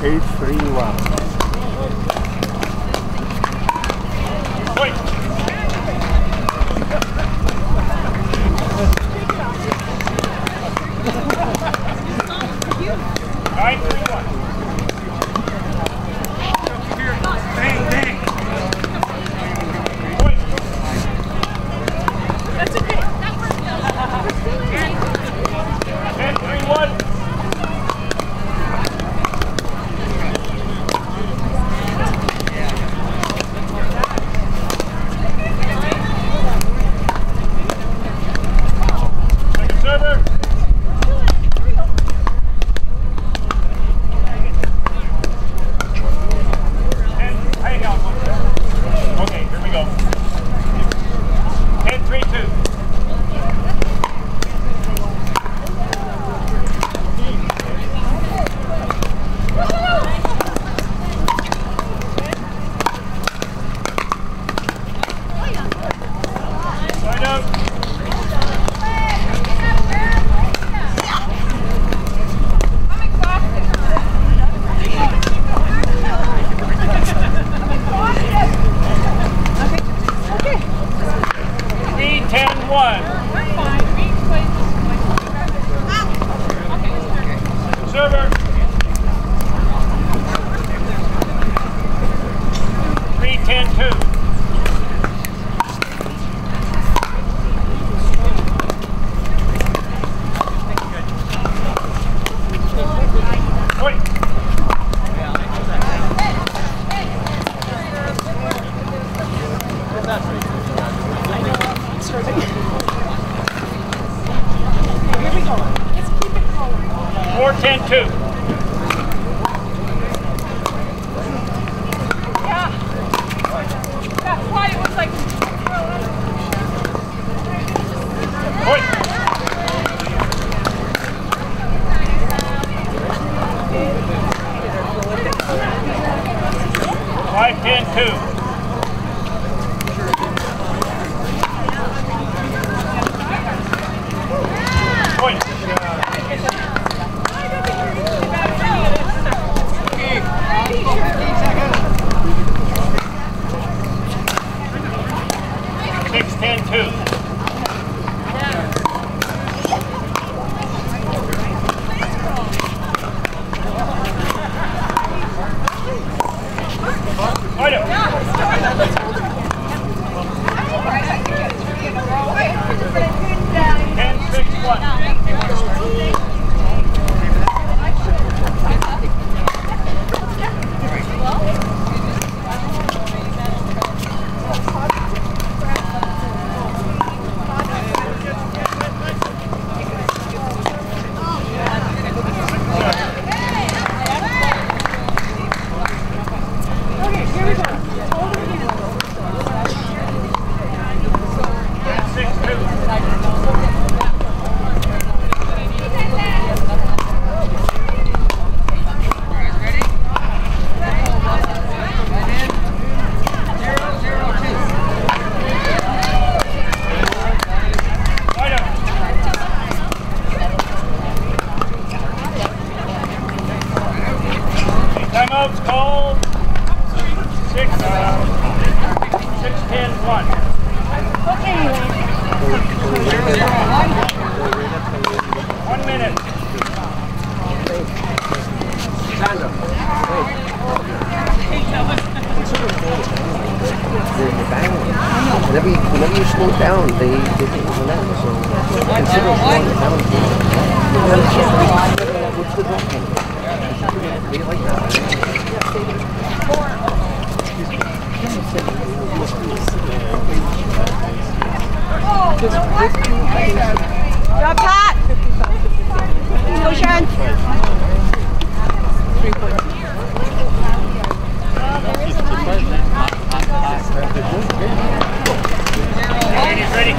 8-3-1. Wait. 9-3-1. Bang, bang. Wait. That's okay. 10-3-1. Server. 3-10-2. Wait. Here we go. Let's keep it going. 4-10-2. Yeah. That's why it was like. Wait. 5-10-2. Point. 6-10-2. Item. 10-6-1. Okay, here we go. Hold it again. 6-2. Timeout's called. 6-10-1. Okay. 1 minute. Whenever you slow down, they get it in the net. So consider slowing it down. What's the drop? They like that. Drop Pat. Motion. 3 points. Ladies ready.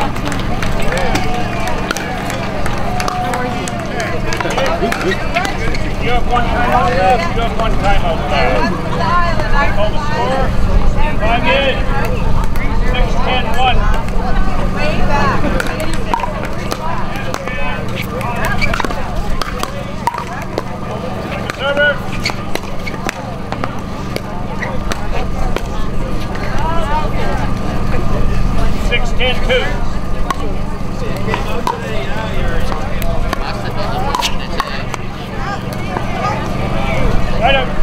You have 1 timeout left. You have 1 timeout left. Call the score. 5 in. 6-10-1. Way back. Server. 2. Right up.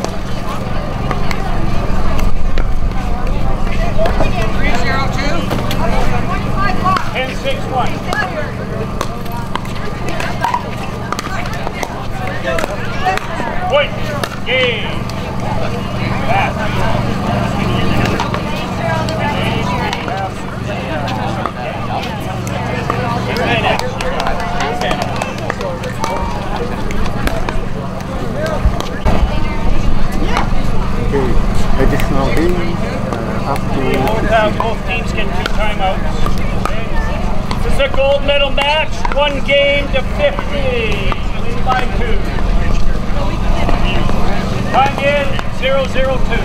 10-6-1. Point. Game. Pass. Additional game up to Both teams get 2 timeouts. This is a gold medal match. 1 game to 50. Lead by 2. Time in 0-0-2.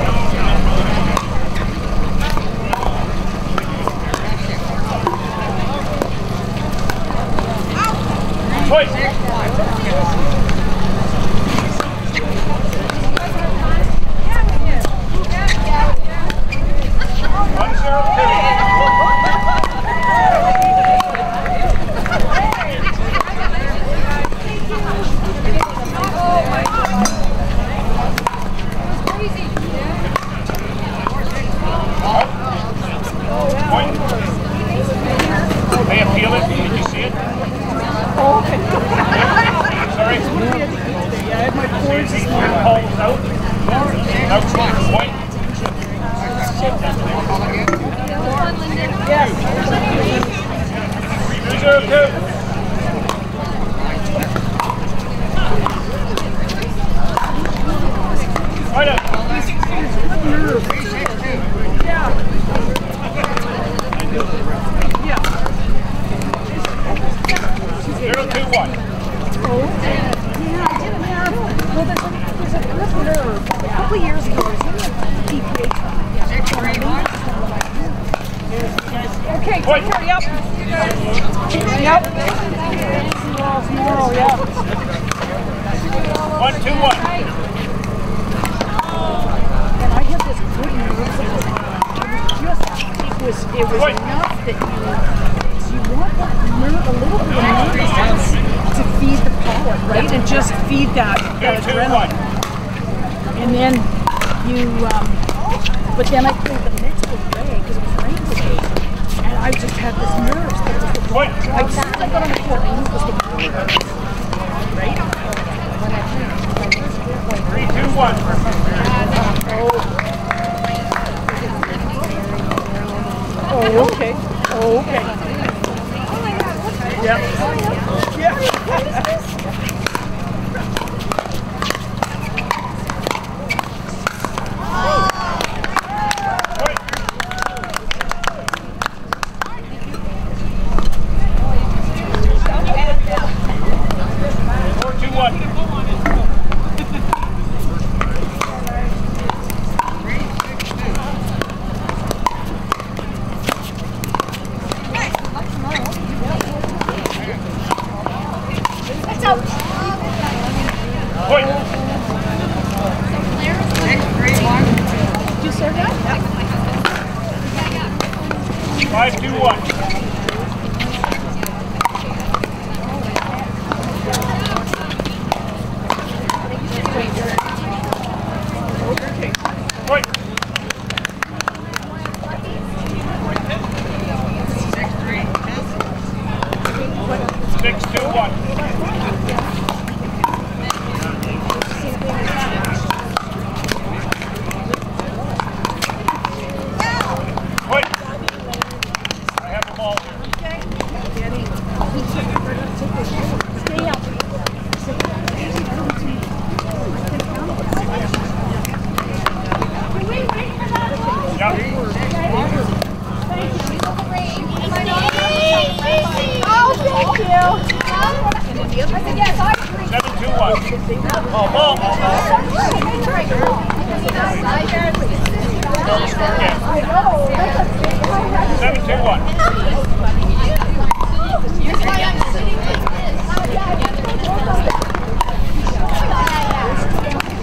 Point.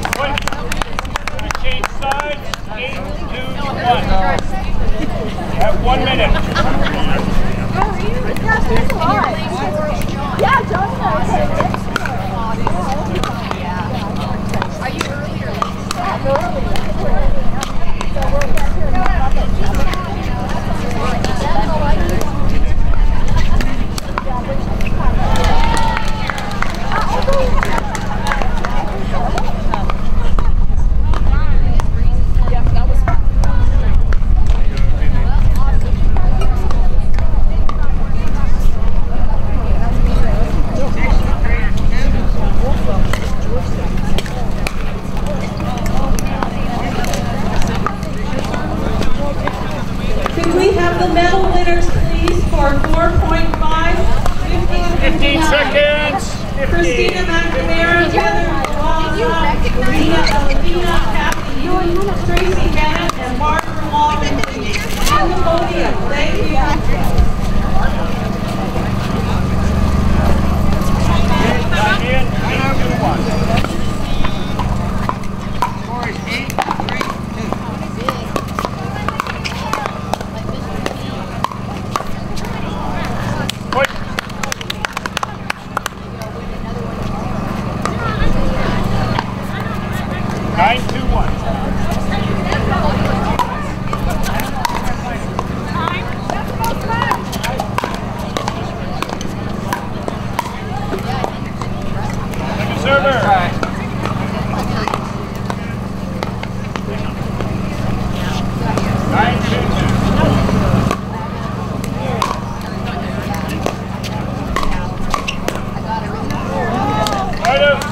8-2-1. have 1 minute. Yeah, Johnny knows. Are you early or late? Could we have the medal winners, please, for 4.5, 15 seconds. 15. Christina McNamara, Heather Laza, Rita Alvina, Kathy Ewing, Tracy Bennett, and Barbara Long on the podium. Thank you. Time in. 8-2-1. Point. 9-2-1. Second server. 9-2-2. Right up.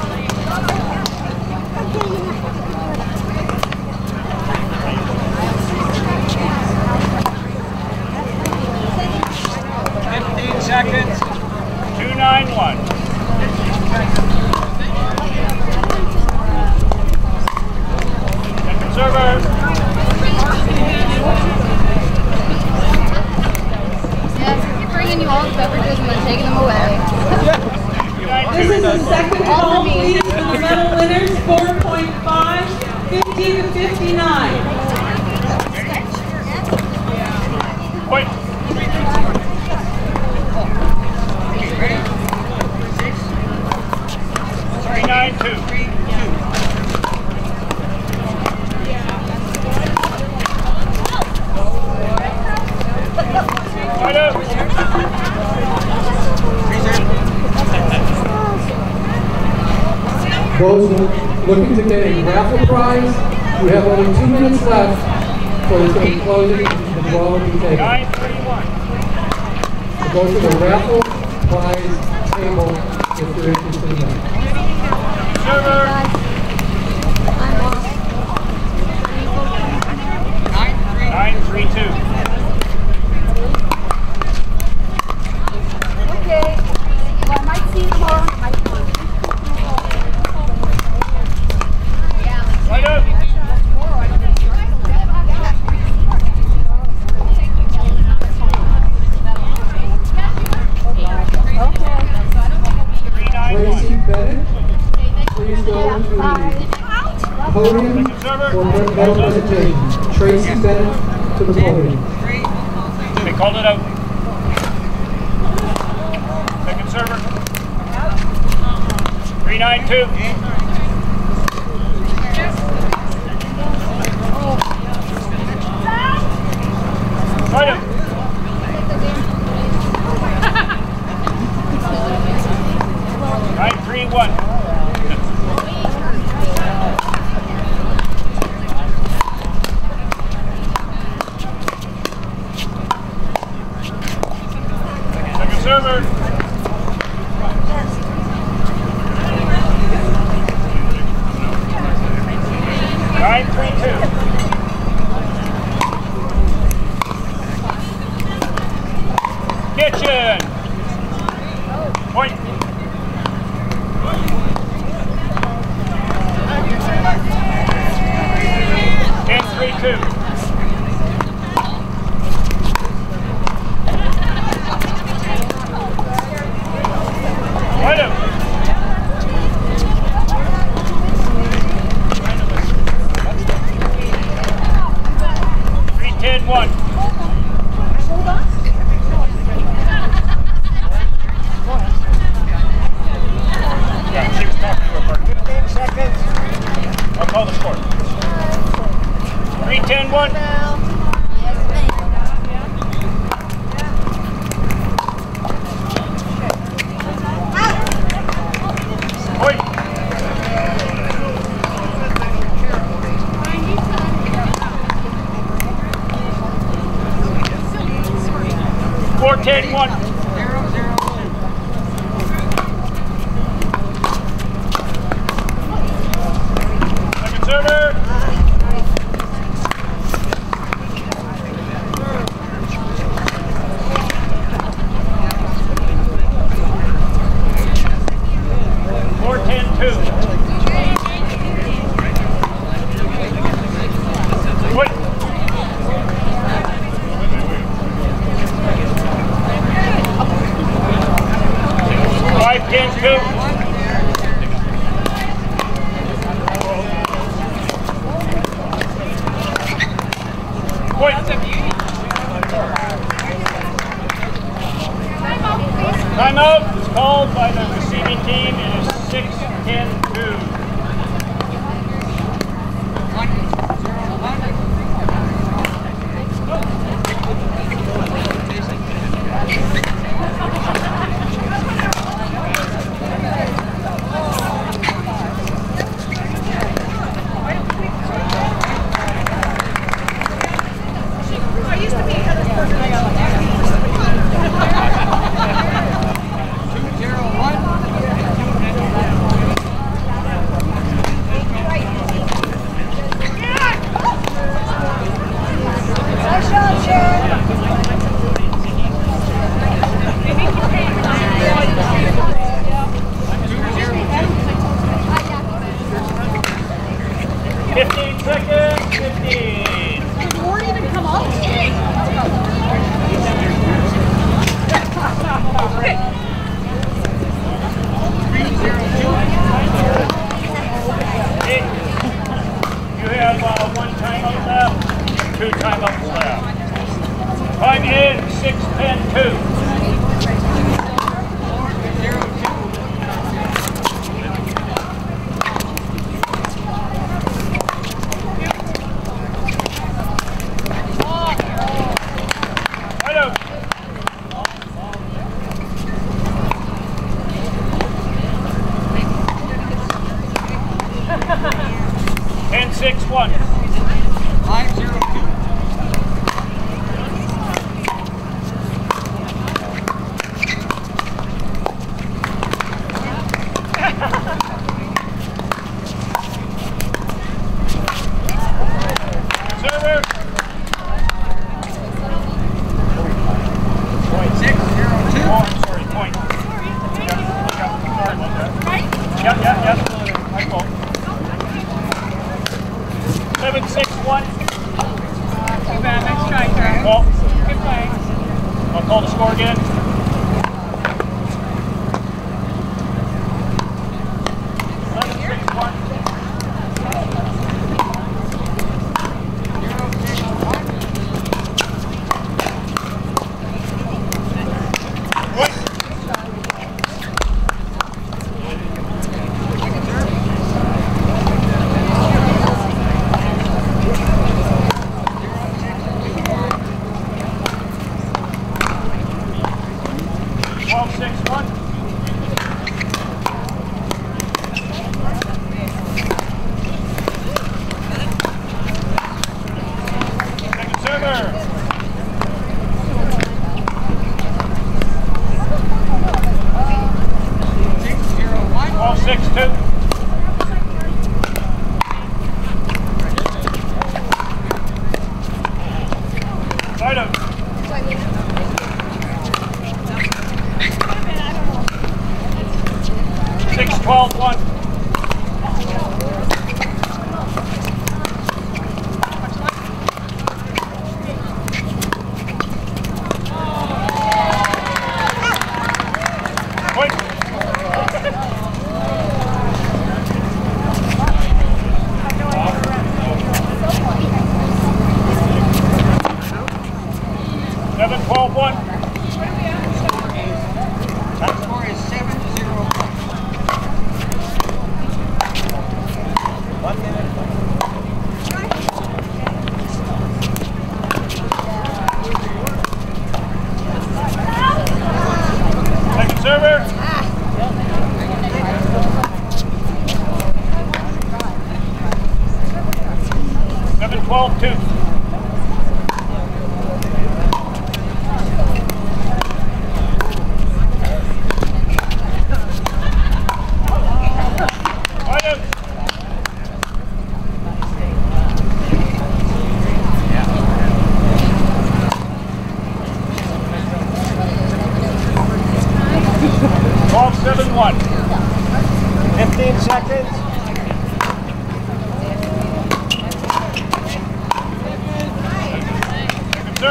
Seconds. 2-9-1. Second server. Yes, I keep bringing you all the beverages and then taking them away. This is the second call, please, for the medal winners, 4.5, 50 to 59. Point. 3-9-2. Right up. Those looking to get a raffle prize, we have only 2 minutes left, so it's going to be closing and the draw will be taken. 9-3-1. So go to the raffle prize table if you're interested in that. Server. 9-3-2. Okay. Well, I might see you tomorrow. Right up. Tracy Bennett, please go to the podium for medal presentation. Tracy Bennett to the podium. They called it out. Second server. 3-9-2. Right up. 9-3-1. Second server. 9-3-2. Kitchen. Point. 10-3-2. Right up. 3-10-1. 16-1. Wait. Take 1. Second server. Timeout is called by the receiving team. It is 6-10-2. Time in 6-10-2. And 6-1. 5-0-2. Server. Point 6-0-2. Oh, I'm sorry. Point. Sorry about that. Yep. My fault. 7-6-1. Too bad. Next try, Trey. Well, good play. I'll call the score again. 11-6-1.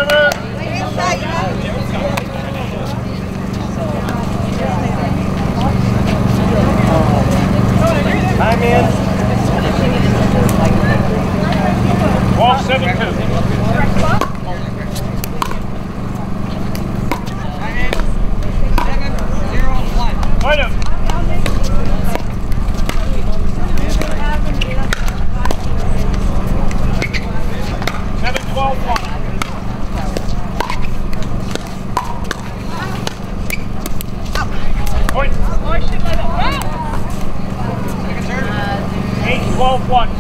Time in. 12-7-2. Fight him. 7-12-1. Point. 8-12-1.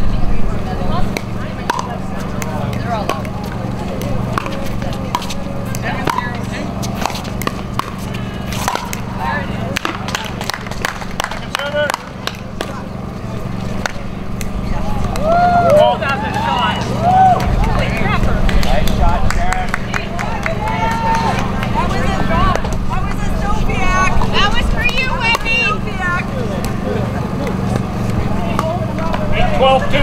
That was for you, Whitney. 12-2.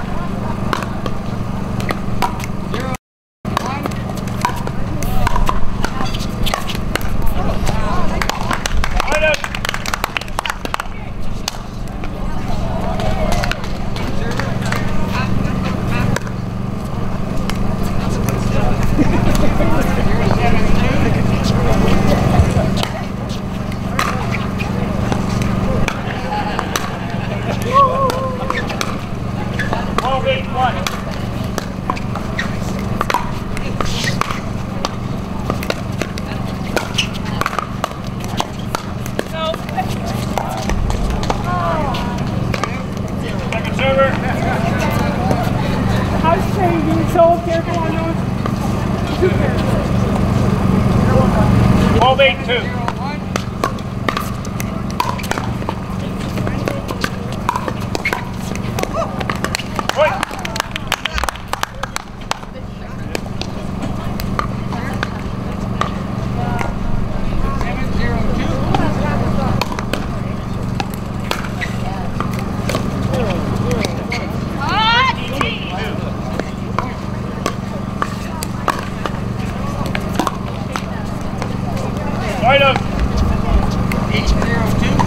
How's Shane being so careful on those? Too careful. 12-8-2. Right up. 8-0-2.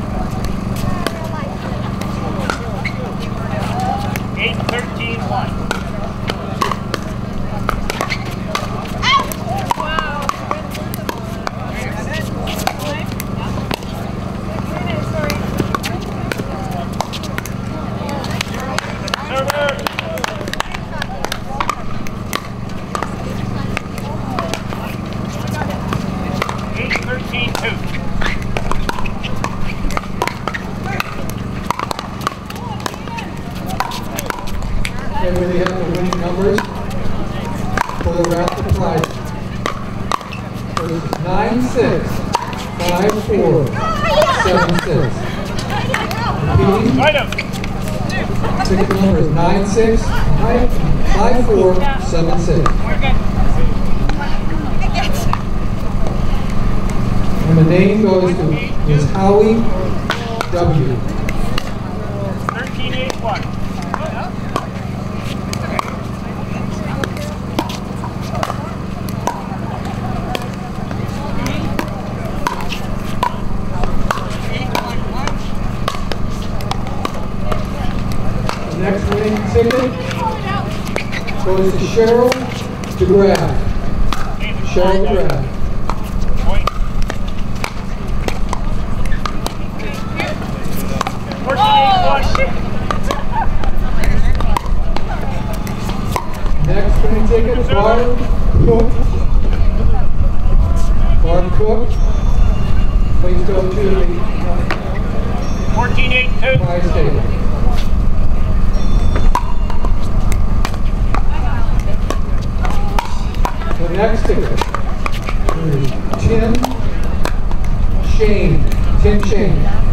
8-13-1. And we have the winning numbers for the raffle prize. First 9-6, 5-4, 7-6. Repeating. Ticket number is 9-6, 5-4, 7-6. And the name goes to Ms. Howie W. 13-8-1. Next winning ticket goes to Cheryl DeGraff. Cheryl DeGraff. Point. 14-8-1. Next winning ticket, Barb Cook. Barb Cook. Please go to the 14-8-2. prize table. The next ticket is Tim Shane.